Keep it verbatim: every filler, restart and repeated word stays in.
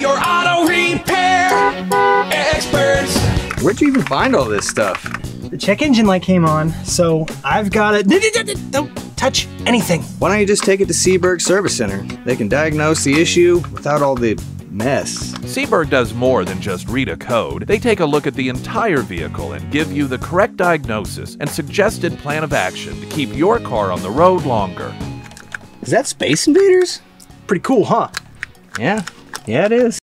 Your auto repair experts. Where'd you even find all this stuff? The check engine light came on, so I've got it. Don't touch anything. Why don't you just take it to Seaberg Service Center? They can diagnose the issue without all the mess. Seaberg does more than just read a code. They take a look at the entire vehicle and give you the correct diagnosis and suggested plan of action to keep your car on the road longer. Is that Space Invaders? Pretty cool, huh? Yeah, yeah it is.